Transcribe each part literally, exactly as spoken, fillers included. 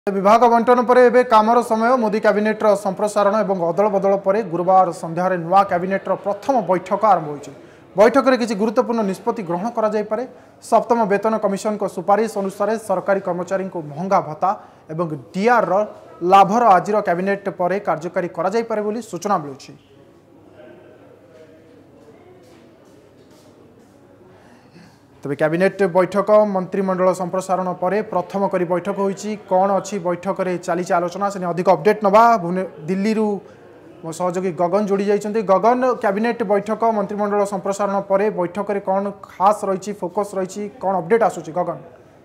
विभाग बंटन पर एवं कामर समय मोदी कैबिनेट्र संप्रसारण और अदल बदल पर गुरुवार संध्यार नुआ कैबिनेट्र प्रथम बैठक आरंभ होती। बैठक में किसी गुरुत्वपूर्ण निष्पत्ति ग्रहण कर सप्तम वेतन कमिशन को सुपारिश अनुसार सरकारी कर्मचारी को महंगा भत्ता और डीआर लाभर आज कैबिनेट पर कार्यकारी कर सूचना मिलूँ। तबे कैबिनेट बैठक मंत्रिमंडल संप्रसारण पर प्रथम करी बैठक होईची। कौन अच्छी बैठक रे चली आलोचना से अधिक अपडेट नवा दिल्ली रु मो सहयोगी गगन जोड़ी जाइछन्ते। गगन, कैबिनेट बैठक मंत्रिमंडल संप्रसारण पर बैठक रे कौन खास रही फोकस रही कौन अपडेट आसुची गगन?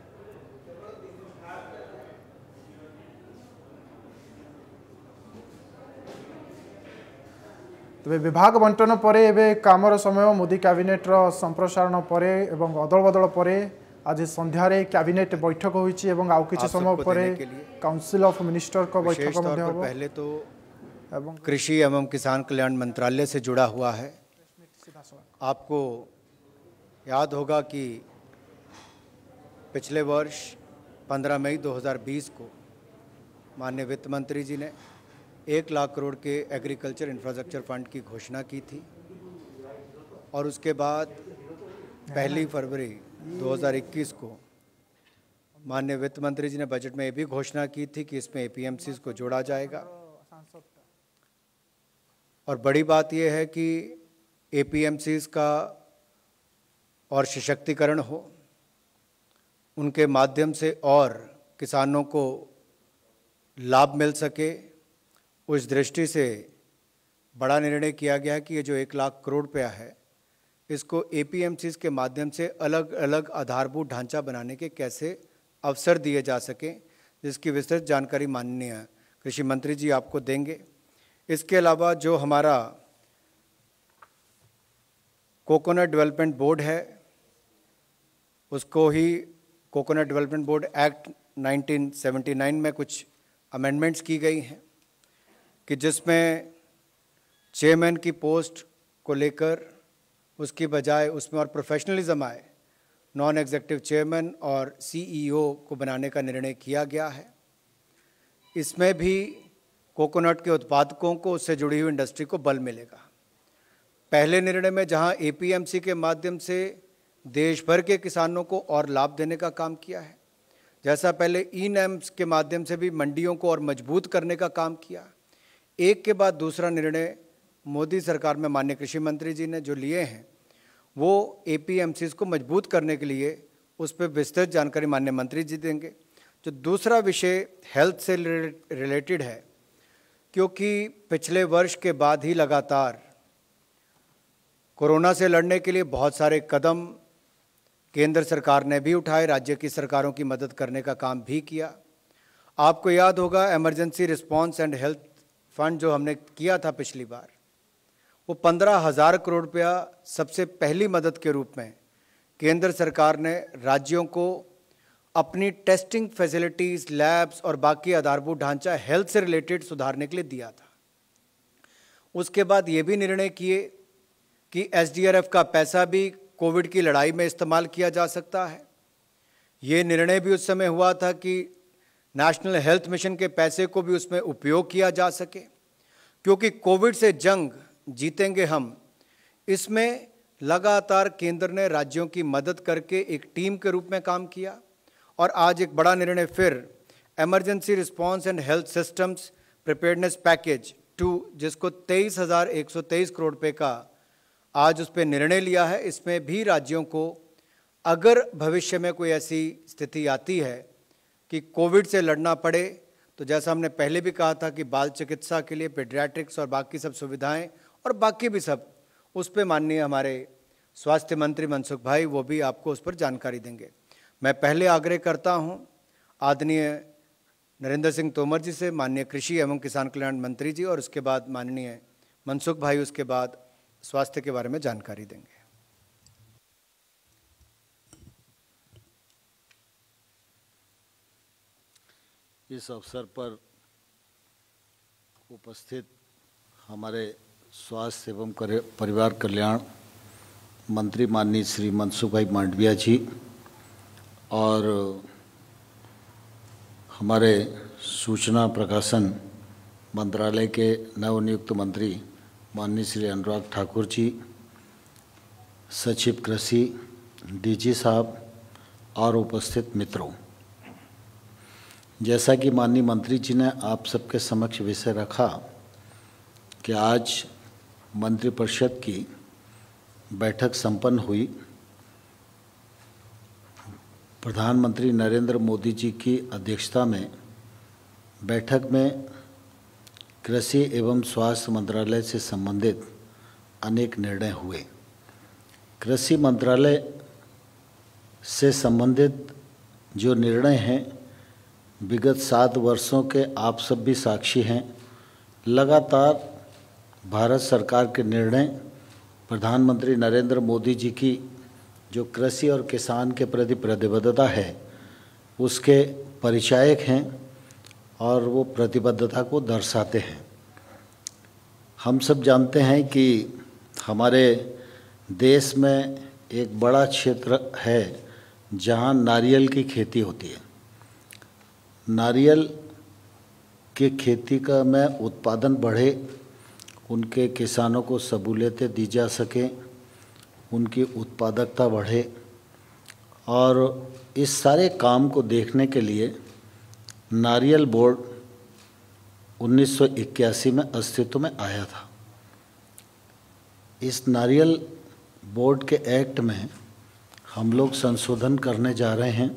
तबे विभाग बंटन पर एवं कामर समय मोदी कैबिनेट्र संप्रसारण पर एवं अदल बदल पर आज संध्यार कैबिनेट बैठक होईची एवं आउ किछि समय पर काउंसिल ऑफ मिनिस्टर को बैठक में हो। पहले तो एवं कृषि एवं किसान कल्याण मंत्रालय से जुड़ा हुआ है। आपको याद होगा कि पिछले वर्ष पंद्रह मई दो हज़ार बीस को माननीय वित्त मंत्री जी ने एक लाख करोड़ के एग्रीकल्चर इंफ्रास्ट्रक्चर फंड की घोषणा की थी और उसके बाद पहली फरवरी दो हज़ार इक्कीस को माननीय वित्त मंत्री जी ने बजट में ये भी घोषणा की थी कि इसमें एपीएमसीज को जोड़ा जाएगा। और बड़ी बात यह है कि एपीएमसीज का और सशक्तिकरण हो, उनके माध्यम से और किसानों को लाभ मिल सके, उस दृष्टि से बड़ा निर्णय किया गया कि ये जो एक लाख करोड़ रुपया है इसको एपीएमसीज के माध्यम से अलग अलग आधारभूत ढांचा बनाने के कैसे अवसर दिए जा सकें, जिसकी विस्तृत जानकारी माननीय कृषि मंत्री जी आपको देंगे। इसके अलावा जो हमारा कोकोनट डेवलपमेंट बोर्ड है उसको ही coconut development board act nineteen seventy nine में कुछ अमेंडमेंट्स की गई हैं कि जिसमें चेयरमैन की पोस्ट को लेकर उसकी बजाय उसमें और प्रोफेशनलिज्म आए, नॉन एग्जीक्यूटिव चेयरमैन और सीईओ को बनाने का निर्णय किया गया है। इसमें भी कोकोनट के उत्पादकों को उससे जुड़ी हुई इंडस्ट्री को बल मिलेगा। पहले निर्णय में जहां एपीएमसी के माध्यम से देश भर के किसानों को और लाभ देने का काम किया है, जैसा पहले ई नैम्स के माध्यम से भी मंडियों को और मजबूत करने का काम किया, एक के बाद दूसरा निर्णय मोदी सरकार में माननीय कृषि मंत्री जी ने जो लिए हैं वो एपीएमसीज को मजबूत करने के लिए उस पर विस्तृत जानकारी माननीय मंत्री जी देंगे। जो दूसरा विषय हेल्थ से रिलेटेड है, क्योंकि पिछले वर्ष के बाद ही लगातार कोरोना से लड़ने के लिए बहुत सारे कदम केंद्र सरकार ने भी उठाए, राज्य की सरकारों की मदद करने का काम भी किया। आपको याद होगा emergency response and health fund जो हमने किया था पिछली बार, वो पंद्रह हजार करोड़ रुपया सबसे पहली मदद के रूप में केंद्र सरकार ने राज्यों को अपनी टेस्टिंग फैसिलिटीज़, लैब्स और बाकी आधारभूत ढांचा हेल्थ से रिलेटेड सुधारने के लिए दिया था। उसके बाद ये भी निर्णय किए कि एसडीआरएफ का पैसा भी कोविड की लड़ाई में इस्तेमाल किया जा सकता है। ये निर्णय भी उस समय हुआ था कि नेशनल हेल्थ मिशन के पैसे को भी उसमें उपयोग किया जा सके, क्योंकि कोविड से जंग जीतेंगे हम। इसमें लगातार केंद्र ने राज्यों की मदद करके एक टीम के रूप में काम किया और आज एक बड़ा निर्णय फिर emergency response and health systems preparedness package two, जिसको तेईस हज़ार एक सौ तेईस करोड़ रुपये का आज उस पर निर्णय लिया है। इसमें भी राज्यों को अगर भविष्य में कोई ऐसी स्थिति आती है कि कोविड से लड़ना पड़े, तो जैसा हमने पहले भी कहा था कि बाल चिकित्सा के लिए पेडियाट्रिक्स और बाकी सब सुविधाएं और बाकी भी सब, उस पर माननीय हमारे स्वास्थ्य मंत्री मनसुख भाई वो भी आपको उस पर जानकारी देंगे। मैं पहले आग्रह करता हूं आदरणीय नरेंद्र सिंह तोमर जी से, माननीय कृषि एवं किसान कल्याण मंत्री जी, और उसके बाद माननीय मनसुख भाई उसके बाद स्वास्थ्य के बारे में जानकारी देंगे। इस अवसर पर उपस्थित हमारे स्वास्थ्य एवं परिवार कल्याण मंत्री माननीय श्री मनसुख भाई मांडविया जी और हमारे सूचना प्रकाशन मंत्रालय के नवनियुक्त मंत्री माननीय श्री अनुराग ठाकुर जी, सचिव कृषि, डीजी साहब और उपस्थित मित्रों, जैसा कि माननीय मंत्री जी ने आप सबके समक्ष विषय रखा कि आज मंत्रिपरिषद की बैठक संपन्न हुई। प्रधानमंत्री नरेंद्र मोदी जी की अध्यक्षता में बैठक में कृषि एवं स्वास्थ्य मंत्रालय से संबंधित अनेक निर्णय हुए। कृषि मंत्रालय से संबंधित जो निर्णय हैं, विगत सात वर्षों के आप सब भी साक्षी हैं। लगातार भारत सरकार के निर्णय, प्रधानमंत्री नरेंद्र मोदी जी की जो कृषि और किसान के प्रति प्रतिबद्धता है उसके परिचायक हैं और वो प्रतिबद्धता को दर्शाते हैं। हम सब जानते हैं कि हमारे देश में एक बड़ा क्षेत्र है जहां नारियल की खेती होती है। नारियल की खेती का में उत्पादन बढ़े, उनके किसानों को सहूलियतें दी जा सकें, उनकी उत्पादकता बढ़े, और इस सारे काम को देखने के लिए नारियल बोर्ड उन्नीस सौ इक्यासी में अस्तित्व में आया था। इस नारियल बोर्ड के एक्ट में हम लोग संशोधन करने जा रहे हैं।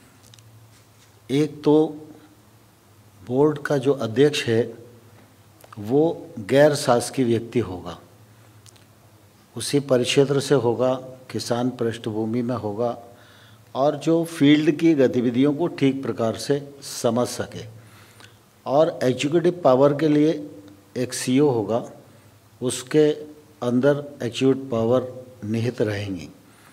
एक तो बोर्ड का जो अध्यक्ष है वो गैर शासकीय व्यक्ति होगा, उसी परिक्षेत्र से होगा, किसान पृष्ठभूमि में होगा और जो फील्ड की गतिविधियों को ठीक प्रकार से समझ सके। और एग्जीक्यूटिव पावर के लिए एक सीईओ होगा, उसके अंदर एग्जीक्यूटिव पावर निहित रहेंगी।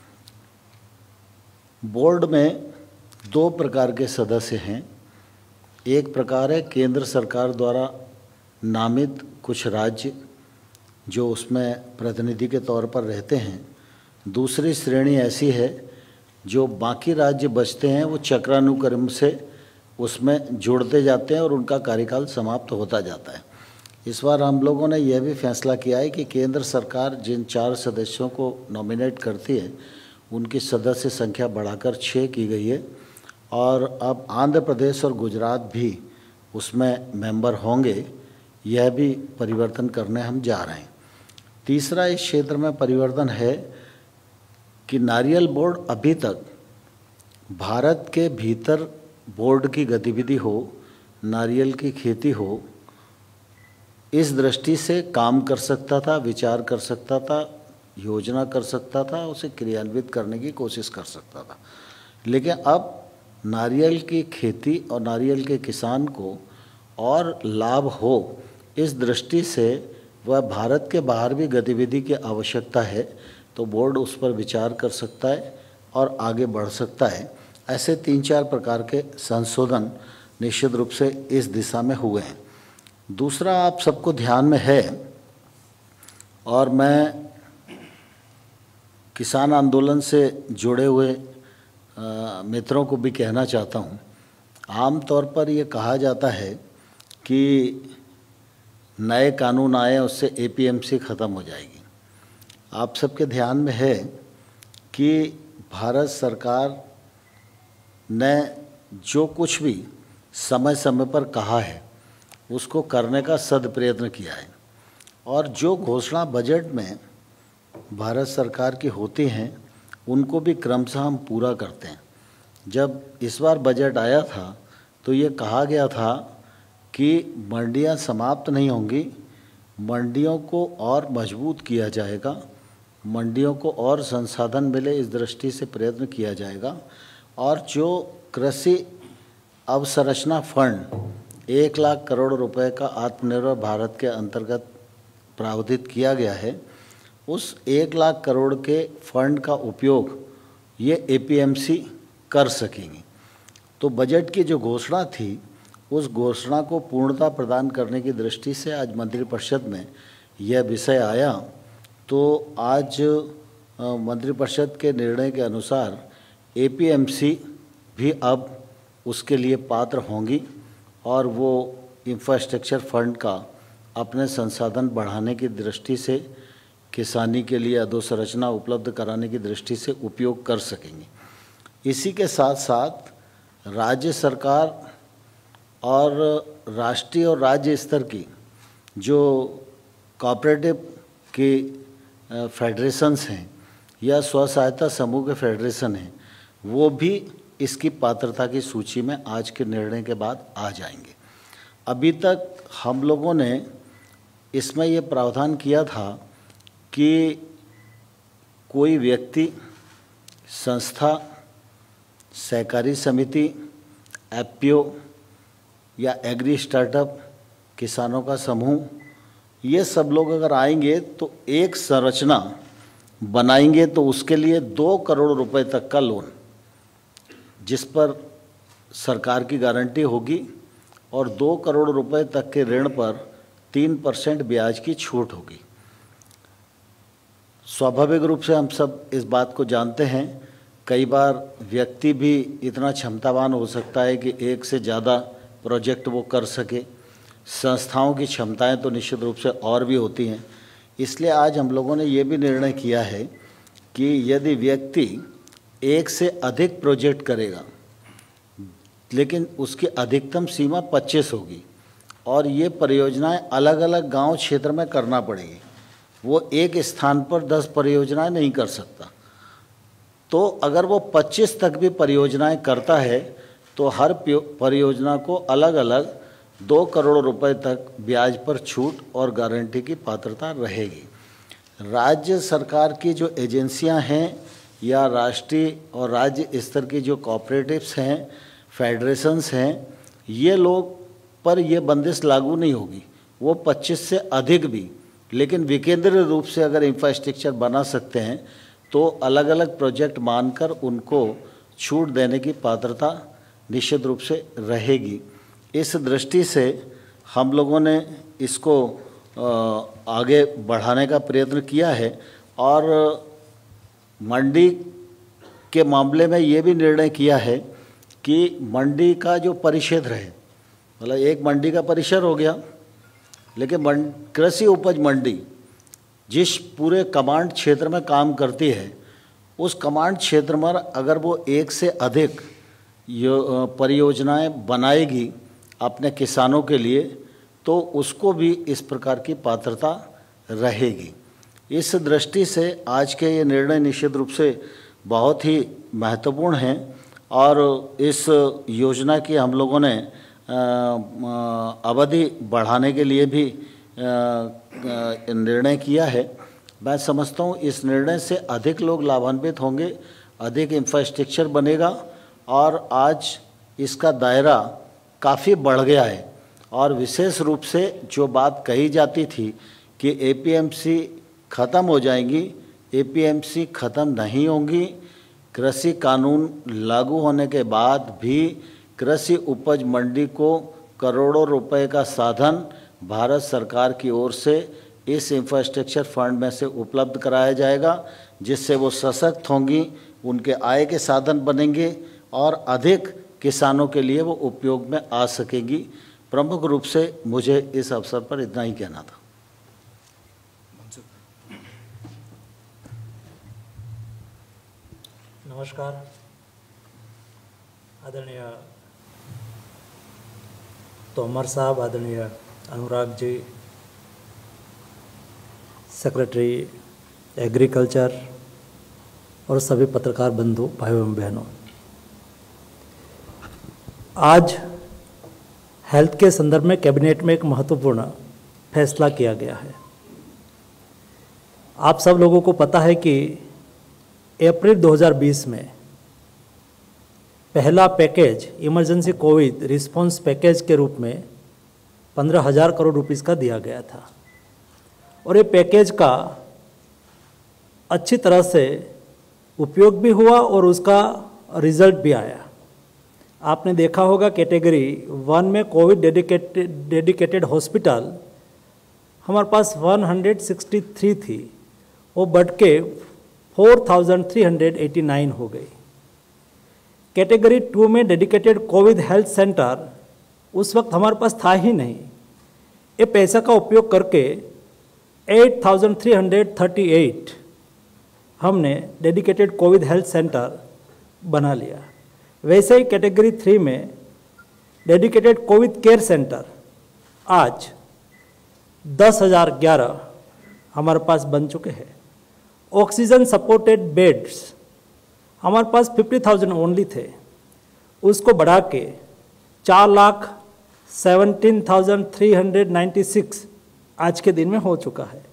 बोर्ड में दो प्रकार के सदस्य हैं। एक प्रकार है केंद्र सरकार द्वारा नामित कुछ राज्य जो उसमें प्रतिनिधि के तौर पर रहते हैं। दूसरी श्रेणी ऐसी है जो बाकी राज्य बचते हैं, वो चक्रानुक्रम से उसमें जुड़ते जाते हैं और उनका कार्यकाल समाप्त होता जाता है। इस बार हम लोगों ने यह भी फैसला किया है कि केंद्र सरकार जिन चार सदस्यों को नॉमिनेट करती है उनकी सदस्य संख्या बढ़ाकर छः की गई है और अब आंध्र प्रदेश और गुजरात भी उसमें मेंबर होंगे। यह भी परिवर्तन करने हम जा रहे हैं। तीसरा इस क्षेत्र में परिवर्तन है कि नारियल बोर्ड अभी तक भारत के भीतर बोर्ड की गतिविधि हो, नारियल की खेती हो, इस दृष्टि से काम कर सकता था, विचार कर सकता था, योजना कर सकता था, उसे क्रियान्वित करने की कोशिश कर सकता था। लेकिन अब नारियल की खेती और नारियल के किसान को और लाभ हो, इस दृष्टि से वह भारत के बाहर भी गतिविधि की आवश्यकता है तो बोर्ड उस पर विचार कर सकता है और आगे बढ़ सकता है। ऐसे तीन चार प्रकार के संशोधन निश्चित रूप से इस दिशा में हुए हैं। दूसरा आप सबको ध्यान में है, और मैं किसान आंदोलन से जुड़े हुए आ, मित्रों को भी कहना चाहता हूँ। आम तौर पर ये कहा जाता है कि नए कानून आए उससे एपीएमसी ख़त्म हो जाएगी। आप सबके ध्यान में है कि भारत सरकार ने जो कुछ भी समय समय पर कहा है उसको करने का सद प्रयत्न किया है, और जो घोषणा बजट में भारत सरकार की होती हैं उनको भी क्रमशः हम पूरा करते हैं। जब इस बार बजट आया था तो ये कहा गया था कि मंडियां समाप्त नहीं होंगी, मंडियों को और मजबूत किया जाएगा, मंडियों को और संसाधन मिले इस दृष्टि से प्रयत्न किया जाएगा, और जो कृषि अवसंरचना फंड एक लाख करोड़ रुपए का आत्मनिर्भर भारत के अंतर्गत प्रावधान किया गया है, उस एक लाख करोड़ के फंड का उपयोग ये एपीएमसी कर सकेंगी। तो बजट की जो घोषणा थी उस घोषणा को पूर्णता प्रदान करने की दृष्टि से आज मंत्रिपरिषद में यह विषय आया। तो आज मंत्रिपरिषद के निर्णय के अनुसार एपीएमसी भी अब उसके लिए पात्र होंगी और वो इंफ्रास्ट्रक्चर फंड का अपने संसाधन बढ़ाने की दृष्टि से, किसानी के लिए अधोसंरचना उपलब्ध कराने की दृष्टि से उपयोग कर सकेंगे। इसी के साथ साथ राज्य सरकार और राष्ट्रीय और राज्य स्तर की जो कोऑपरेटिव की फेडरेशंस हैं या स्व सहायता समूह के फेडरेशन हैं, वो भी इसकी पात्रता की सूची में आज के निर्णय के बाद आ जाएंगे। अभी तक हम लोगों ने इसमें ये प्रावधान किया था कि कोई व्यक्ति, संस्था, सहकारी समिति, एफपीओ या एग्री स्टार्टअप, किसानों का समूह, ये सब लोग अगर आएंगे तो एक संरचना बनाएंगे तो उसके लिए दो करोड़ रुपए तक का लोन, जिस पर सरकार की गारंटी होगी, और दो करोड़ रुपए तक के ऋण पर तीन परसेंट ब्याज की छूट होगी। स्वाभाविक रूप से हम सब इस बात को जानते हैं, कई बार व्यक्ति भी इतना क्षमतावान हो सकता है कि एक से ज़्यादा प्रोजेक्ट वो कर सके। संस्थाओं की क्षमताएं तो निश्चित रूप से और भी होती हैं। इसलिए आज हम लोगों ने ये भी निर्णय किया है कि यदि व्यक्ति एक से अधिक प्रोजेक्ट करेगा, लेकिन उसकी अधिकतम सीमा पच्चीस होगी और ये परियोजनाएं अलग अलग गांव क्षेत्र में करना पड़ेगी। वो एक स्थान पर दस परियोजनाएं नहीं कर सकता। तो अगर वो पच्चीस तक भी परियोजनाएं करता है तो हर परियोजना को अलग अलग दो करोड़ रुपए तक ब्याज पर छूट और गारंटी की पात्रता रहेगी। राज्य सरकार की जो एजेंसियां हैं या राष्ट्रीय और राज्य स्तर की जो कोऑपरेटिव्स हैं, फेडरेशंस हैं, ये लोग पर ये बंदिश लागू नहीं होगी। वो पच्चीस से अधिक भी, लेकिन विकेंद्रीय रूप से अगर इंफ्रास्ट्रक्चर बना सकते हैं तो अलग अलग प्रोजेक्ट मानकर उनको छूट देने की पात्रता निश्चित रूप से रहेगी। इस दृष्टि से हम लोगों ने इसको आगे बढ़ाने का प्रयत्न किया है और मंडी के मामले में ये भी निर्णय किया है कि मंडी का जो परिक्षेत्र है, मतलब एक मंडी का परिसर हो गया, लेकिन कृषि उपज मंडी जिस पूरे कमांड क्षेत्र में काम करती है, उस कमांड क्षेत्र में अगर वो एक से अधिक परियोजनाएं बनाएगी अपने किसानों के लिए, तो उसको भी इस प्रकार की पात्रता रहेगी। इस दृष्टि से आज के ये निर्णय निश्चित रूप से बहुत ही महत्वपूर्ण हैं और इस योजना की हम लोगों ने अवधि बढ़ाने के लिए भी निर्णय किया है। मैं समझता हूँ इस निर्णय से अधिक लोग लाभान्वित होंगे, अधिक इंफ्रास्ट्रक्चर बनेगा और आज इसका दायरा काफ़ी बढ़ गया है। और विशेष रूप से जो बात कही जाती थी कि एपीएमसी ख़त्म हो जाएंगी, एपीएमसी ख़त्म नहीं होंगी। कृषि कानून लागू होने के बाद भी कृषि उपज मंडी को करोड़ों रुपए का साधन भारत सरकार की ओर से इस इंफ्रास्ट्रक्चर फंड में से उपलब्ध कराया जाएगा, जिससे वो सशक्त होंगी, उनके आय के साधन बनेंगे और अधिक किसानों के लिए वो उपयोग में आ सकेगी। प्रमुख रूप से मुझे इस अवसर पर इतना ही कहना था। नमस्कार। आदरणीय तोमर साहब, आदरणीय अनुराग जी, सेक्रेटरी एग्रीकल्चर और सभी पत्रकार बंधु भाइयों एवं बहनों, आज हेल्थ के संदर्भ में कैबिनेट में एक महत्वपूर्ण फैसला किया गया है। आप सब लोगों को पता है कि अप्रैल दो हज़ार बीस में पहला package emergency covid response package के रूप में पंद्रह हजार करोड़ रुपीस का दिया गया था और ये पैकेज का अच्छी तरह से उपयोग भी हुआ और उसका रिजल्ट भी आया। आपने देखा होगा कैटेगरी वन में कोविड डेडिकेटेड डेडिकेटेड हॉस्पिटल हमारे पास एक सौ तिरसठ थी, वो बढ़ के चार हज़ार तीन सौ नवासी हो गई। कैटेगरी टू में डेडिकेटेड कोविड हेल्थ सेंटर उस वक्त हमारे पास था ही नहीं। ये पैसा का उपयोग करके आठ हज़ार तीन सौ अड़तीस हमने डेडिकेटेड कोविड हेल्थ सेंटर बना लिया। वैसे ही कैटेगरी थ्री में डेडिकेटेड कोविड केयर सेंटर आज दस हज़ार ग्यारह हमारे पास बन चुके हैं। ऑक्सीजन सपोर्टेड बेड्स हमारे पास पचास हज़ार ओनली थे, उसको बढ़ा के चार lakh seventeen thousand three hundred ninety six आज के दिन में हो चुका है।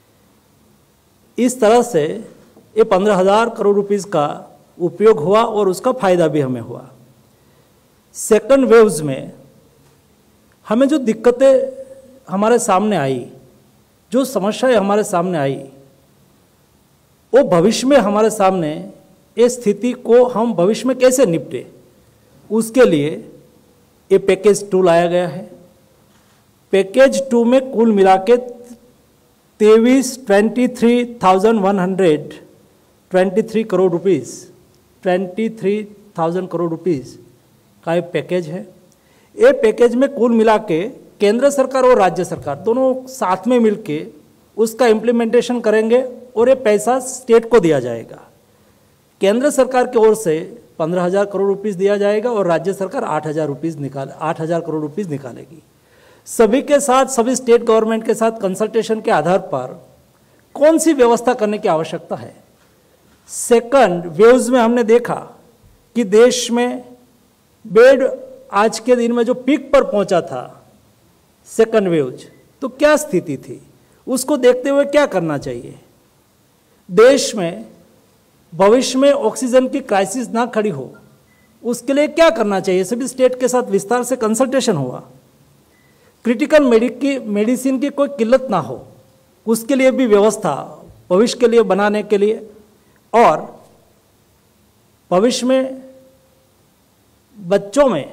इस तरह से ये पंद्रह हज़ार करोड़ रुपीस का उपयोग हुआ और उसका फायदा भी हमें हुआ। सेकंड वेव्स में हमें जो दिक्कतें हमारे सामने आई, जो समस्याएं हमारे सामने आई, वो भविष्य में हमारे सामने ये स्थिति को हम भविष्य में कैसे निपटे, उसके लिए ये पैकेज टू लाया गया है। पैकेज टू में कुल मिला के तेईस twenty three thousand one hundred twenty three crore rupees twenty three thousand crore rupees का एक पैकेज है। ये पैकेज में कुल मिला के केंद्र सरकार और राज्य सरकार दोनों साथ में मिलके उसका इम्प्लीमेंटेशन करेंगे और ये पैसा स्टेट को दिया जाएगा। केंद्र सरकार की ओर से पंद्रह हज़ार करोड़ रुपीस दिया जाएगा और राज्य सरकार आठ हज़ार रुपीस निकाल आठ हज़ार करोड़ रुपीस निकालेगी। सभी के साथ, सभी स्टेट गवर्नमेंट के साथ कंसल्टेशन के आधार पर कौन सी व्यवस्था करने की आवश्यकता है। सेकंड वेव्स में हमने देखा कि देश में बेड आज के दिन में जो पीक पर पहुंचा था सेकंड वेव्स, तो क्या स्थिति थी, उसको देखते हुए क्या करना चाहिए। देश में भविष्य में ऑक्सीजन की क्राइसिस ना खड़ी हो, उसके लिए क्या करना चाहिए। सभी स्टेट के साथ विस्तार से कंसल्टेशन हुआ। क्रिटिकल मेडिकी मेडिसिन की कोई किल्लत ना हो, उसके लिए भी व्यवस्था भविष्य के लिए बनाने के लिए, और भविष्य में बच्चों में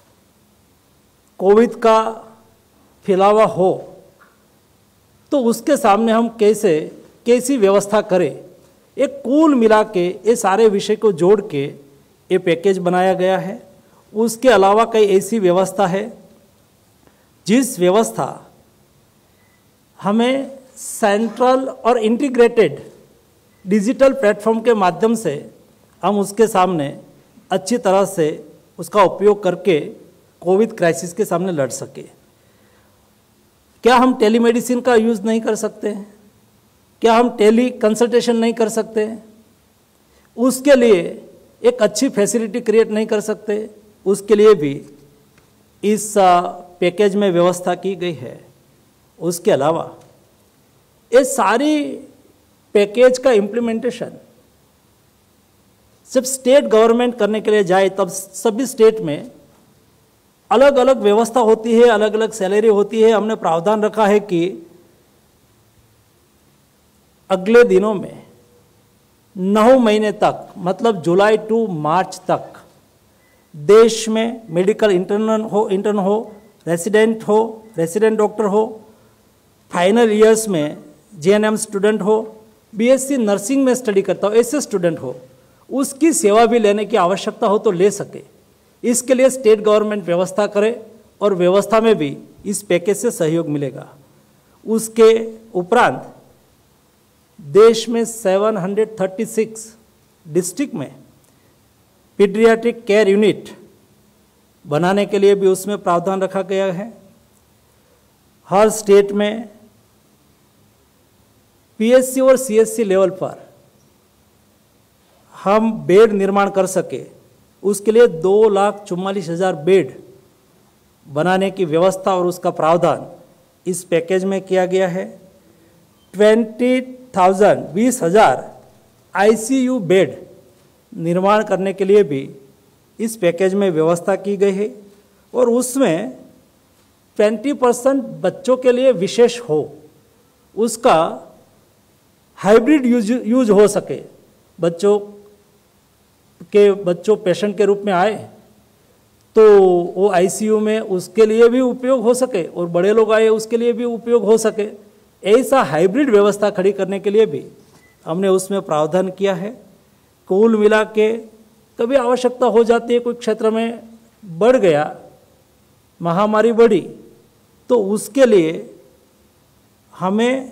कोविड का फैलावा हो तो उसके सामने हम कैसे कैसी व्यवस्था करें। एक कुल मिला के ये सारे विषय को जोड़ के ये पैकेज बनाया गया है। उसके अलावा कई ऐसी व्यवस्था है जिस व्यवस्था हमें सेंट्रल और इंटीग्रेटेड डिजिटल प्लेटफॉर्म के माध्यम से हम उसके सामने अच्छी तरह से उसका उपयोग करके कोविड क्राइसिस के सामने लड़ सके। क्या हम टेलीमेडिसिन का यूज़ नहीं कर सकते हैं? क्या हम टेली कंसल्टेशन नहीं कर सकते? उसके लिए एक अच्छी फैसिलिटी क्रिएट नहीं कर सकते? उसके लिए भी इस पैकेज में व्यवस्था की गई है। उसके अलावा ये सारी पैकेज का इम्प्लीमेंटेशन जब स्टेट गवर्नमेंट करने के लिए जाए तब सभी स्टेट में अलग अलग व्यवस्था होती है, अलग अलग सैलरी होती है। हमने प्रावधान रखा है कि अगले दिनों में नौ महीने तक, मतलब जुलाई टू मार्च तक देश में मेडिकल इंटर्न हो इंटर्न हो रेसिडेंट हो रेसिडेंट डॉक्टर हो, फाइनल ईयर्स में जीएनएम स्टूडेंट हो, बीएससी नर्सिंग में स्टडी करता हो ऐसे स्टूडेंट हो, उसकी सेवा भी लेने की आवश्यकता हो तो ले सके। इसके लिए स्टेट गवर्नमेंट व्यवस्था करे और व्यवस्था में भी इस पैकेज से सहयोग मिलेगा। उसके उपरांत देश में सात सौ छत्तीस डिस्ट्रिक्ट में पीडियाट्रिक केयर यूनिट बनाने के लिए भी उसमें प्रावधान रखा गया है। हर स्टेट में पीएससी और सीएससी लेवल पर हम बेड निर्माण कर सके, उसके लिए दो लाख चौवालीस हजार बेड बनाने की व्यवस्था और उसका प्रावधान इस पैकेज में किया गया है। ट्वेंटी थाउजेंड बीस हजार आईसीयू बेड निर्माण करने के लिए भी इस पैकेज में व्यवस्था की गई है और उसमें ट्वेंटी परसेंट बच्चों के लिए विशेष हो, उसका हाइब्रिड यूज यूज हो सके। बच्चों के बच्चों पेशेंट के रूप में आए तो वो आईसीयू में उसके लिए भी उपयोग हो सके और बड़े लोग आए उसके लिए भी उपयोग हो सके। ऐसा हाइब्रिड व्यवस्था खड़ी करने के लिए भी हमने उसमें प्रावधान किया है। कुल मिला के कभी आवश्यकता हो जाती है, कोई क्षेत्र में बढ़ गया महामारी बढ़ी तो उसके लिए हमें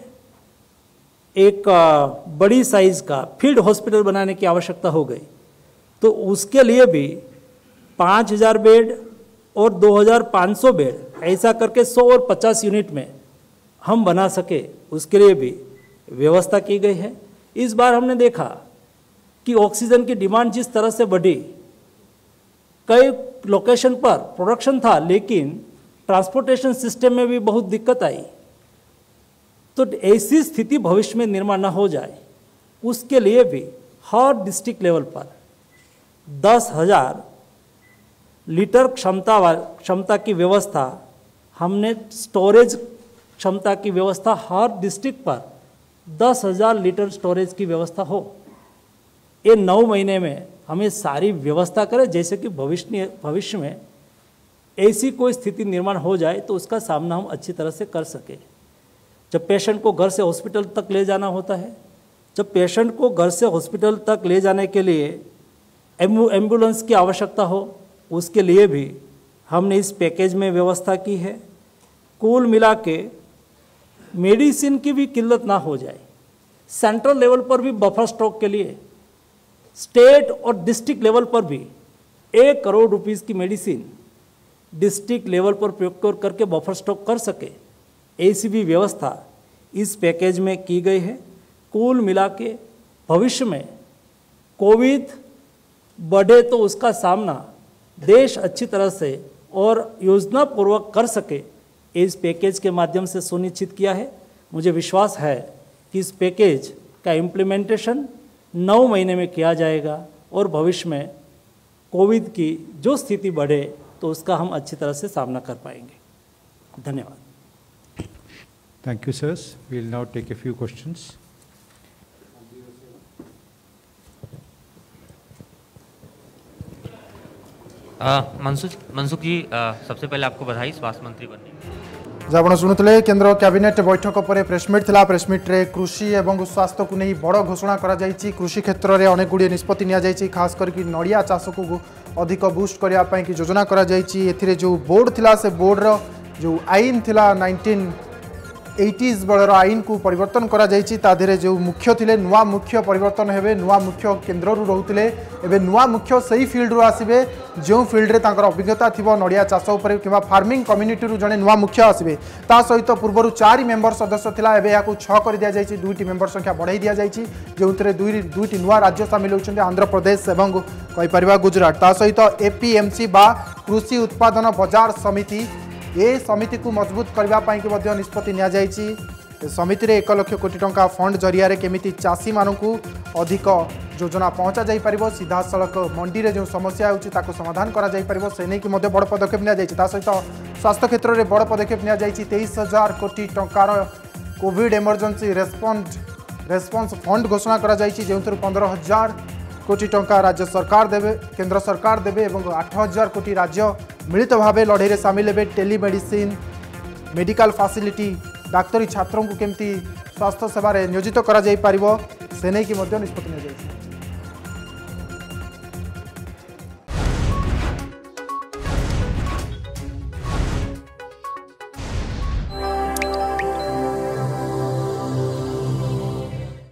एक बड़ी साइज का फील्ड हॉस्पिटल बनाने की आवश्यकता हो गई। तो उसके लिए भी पाँच हज़ार बेड और दो हज़ार पाँच सौ बेड ऐसा करके सौ और पचास यूनिट में हम बना सके, उसके लिए भी व्यवस्था की गई है। इस बार हमने देखा कि ऑक्सीजन की डिमांड जिस तरह से बढ़ी, कई लोकेशन पर प्रोडक्शन था लेकिन ट्रांसपोर्टेशन सिस्टम में भी बहुत दिक्कत आई। तो ऐसी स्थिति भविष्य में निर्माण न हो जाए, उसके लिए भी हर डिस्ट्रिक्ट लेवल पर दस हजार लीटर क्षमता क्षमता की व्यवस्था, हमने स्टोरेज क्षमता की व्यवस्था हर डिस्ट्रिक्ट पर दस हजार लीटर स्टोरेज की व्यवस्था हो। ये नौ महीने में हमें सारी व्यवस्था करें, जैसे कि भविष्य भविष्य में ऐसी कोई स्थिति निर्माण हो जाए तो उसका सामना हम अच्छी तरह से कर सकें। जब पेशेंट को घर से हॉस्पिटल तक ले जाना होता है, जब पेशेंट को घर से हॉस्पिटल तक ले जाने के लिए एम्बुलेंस की आवश्यकता हो, उसके लिए भी हमने इस पैकेज में व्यवस्था की है। कुल मिला के मेडिसिन की भी किल्लत ना हो जाए, सेंट्रल लेवल पर भी बफर स्टॉक के लिए, स्टेट और डिस्ट्रिक्ट लेवल पर भी एक करोड़ रुपीस की मेडिसिन डिस्ट्रिक्ट लेवल पर प्रोक्योर करके बफर स्टॉक कर सके, ऐसी भी व्यवस्था इस पैकेज में की गई है। कुल मिला के भविष्य में कोविड बढ़े तो उसका सामना देश अच्छी तरह से और योजनापूर्वक कर सके, इस पैकेज के माध्यम से सुनिश्चित किया है। मुझे विश्वास है कि इस पैकेज का इम्प्लीमेंटेशन नौ महीने में किया जाएगा और भविष्य में कोविड की जो स्थिति बढ़े तो उसका हम अच्छी तरह से सामना कर पाएंगे। धन्यवाद। Thank you, sirs. We will now take a few questions. Mansukh Mansukh जी, आ, सबसे पहले आपको बधाई स्वास्थ्य मंत्री बनने की। जब आप शुणुते केंद्र कैबिनेट बैठक पर प्रेसमिट था, प्रेसमिट रे कृषि और स्वास्थ्य को नहीं बड़ घोषणा करा जायछि। कृषि क्षेत्र में अनेक गुड़िए निष्पत्ति निया जायछि, खास करके नड़िया चाष को अधिक बुस्ट करने की योजना करा जायछि। एथिरे जो बोर्ड थिला से बोर्डर जो आईन थिला नाइंटीन एटीज बेलर आईन को परिवर्तन करा जायछि। ताधरे जो मुख्य थिले नुआ मुख्य परिवर्तन हेबे, नुआ मुख्य केन्द्र रु रहउतिले, एबे नुआ मुख्य सही फील्ड रु आसीबे जो फील्ड रे तांकर अभिज्ञता थिबो नड़िया चाष उपर किबा फार्मिंग कम्युनिटी रु जने नुआ मुख्य आसीबे। ता सहित पूर्व चार मेंबर सदस्य थिला, एबे याकू छह कर दिया जायछि, दुईटी मेंबर संख्या बढ़ाई दिया जायछि, जोंतरे दुई दुईटी नुआ राज्य शामिल होछन्ते आंध्र प्रदेश एवं कहि परिबा गुजरात। ता सहित एपीएमसी बा कृषि उत्पादन बाजार समिति, ये समिति को मजबूत करने की निष्पत्ति नि समिति रे एक लक्ष कोटी टंका फंड जरिया केमिति चाषी मानू अधिक योजना पहुँचा जापर, सीधा सड़क मंडी रे जो समस्या होची ताको समाधान करा जापर, से नहीं कि बड़ पदक्षेप नि सहित स्वास्थ्य क्षेत्र में बड़ पदक्षेप नि तेईस हजार कोटी टंकार covid emergency response response fund घोषणा करा जायछि, जो पंद्रह हजार कोटी टंका राज्य सरकार देवे, केंद्र सरकार देवे और आठ हजार कोटी राज्य मिलित भाव लड़ाई में सामिल हे। टेलीमेडिसिन, मेडिकल फैसिलिटी, डाक्तरी छात्रों को केमती स्वास्थ्य सेवा नियोजित करा जाई परिबो, से नहीं कि निष्पत्ति नि जायछि।